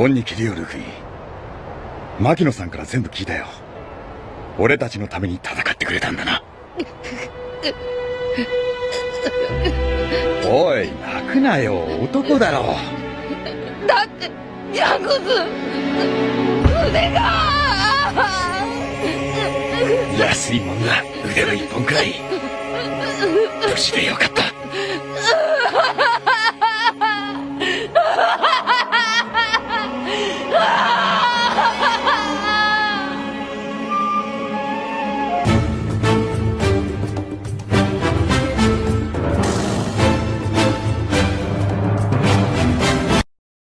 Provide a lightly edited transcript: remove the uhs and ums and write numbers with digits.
恩に着るよ、ルフィ。牧野さんから全部聞いたよ。俺たちのために戦ってくれたんだな。おい、泣くなよ、男だろ。 だってジャングス腕が安いもんだ、腕の一本くらい。無事でよかった。